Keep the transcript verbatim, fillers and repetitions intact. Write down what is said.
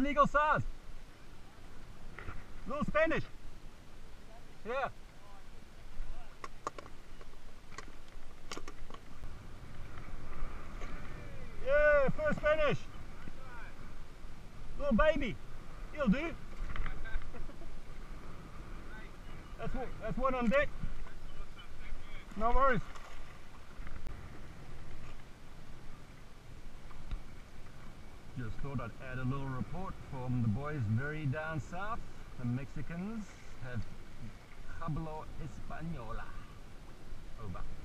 legal size. Little Spanish. Yeah. Yeah, first Spanish. Little baby. He'll do. That's what, that's one on deck. No worries. Just thought I'd add a little report from the boys very down south. The Mexicans have Hablo Española. Over.